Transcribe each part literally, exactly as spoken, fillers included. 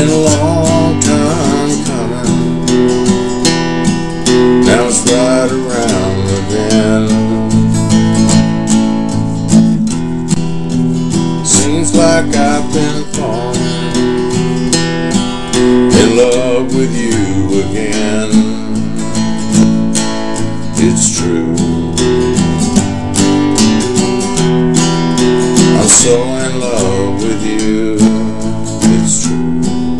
been a long time coming. Now it's right around the bend. Seems like I've been falling in love with you again. It's true, I'm so in love with you. It's true,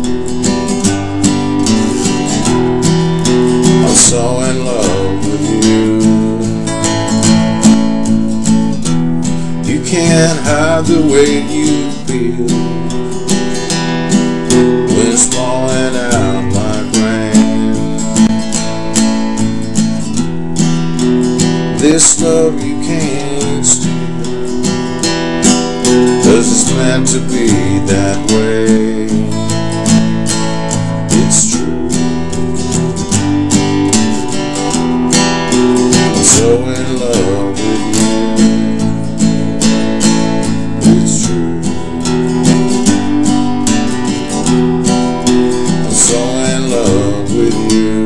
I'm so in love with you. You can't hide the way you feel when it's falling out like rain. This love you can't steal, 'cause it's meant to be that way. It's true, I'm so in love with you. It's true, I'm so in love with you.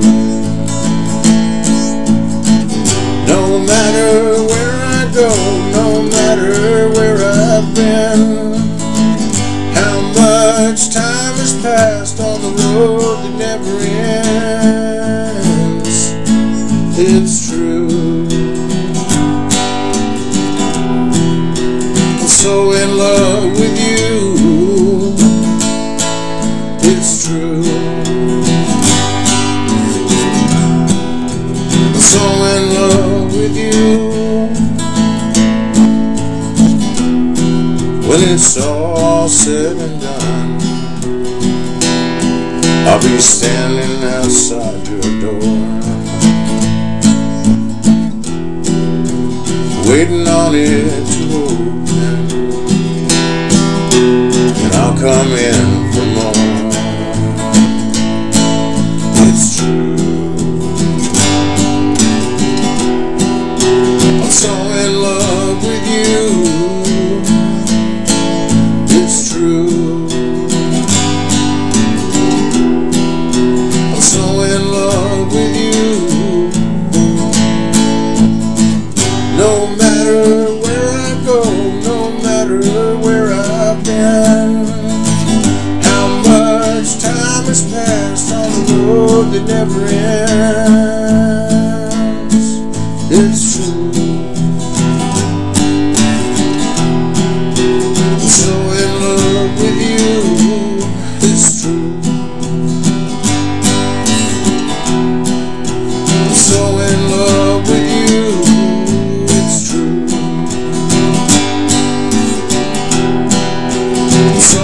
No matter where I go, no matter where I've been, how much time has passed on the road that never ends. It's true, I'm so in love with you. It's true, I'm so in love with you. When it's all said and done, I'll be standing outside your door, waiting on it to open, and I'll come in for more. It's true, I'm so in love with you. It's true, I'm so in love with you. No matter where I go, no matter where I've been, how much time has passed on the road that never ends. It's true, I'm so in love with you. It's true, I'm so in love with you. It's true, I'm so